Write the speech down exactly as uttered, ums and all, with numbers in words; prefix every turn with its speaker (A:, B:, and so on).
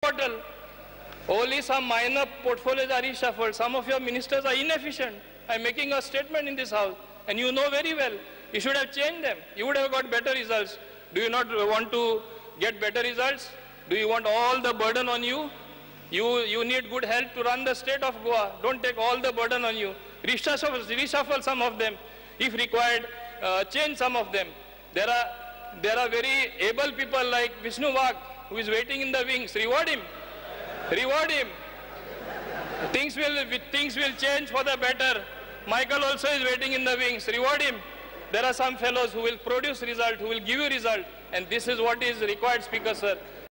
A: Total. Only some minor portfolios are reshuffled. Some of your ministers are inefficient. I'm making a statement in this house, and you know very well. You should have changed them. You would have got better results. Do you not want to get better results? Do you want all the burden on you? You, you need good help to run the state of Goa. Don't take all the burden on you. Reshuffle, reshuffle some of them. If required, uh, change some of them. There are, there are very able people like Vishnu Vag, who is waiting in the wings. Reward him. Reward him. Things will, things will change for the better. Michael also is waiting in the wings. Reward him. There are some fellows who will produce result, who will give you result. And this is what is required, Speaker, sir.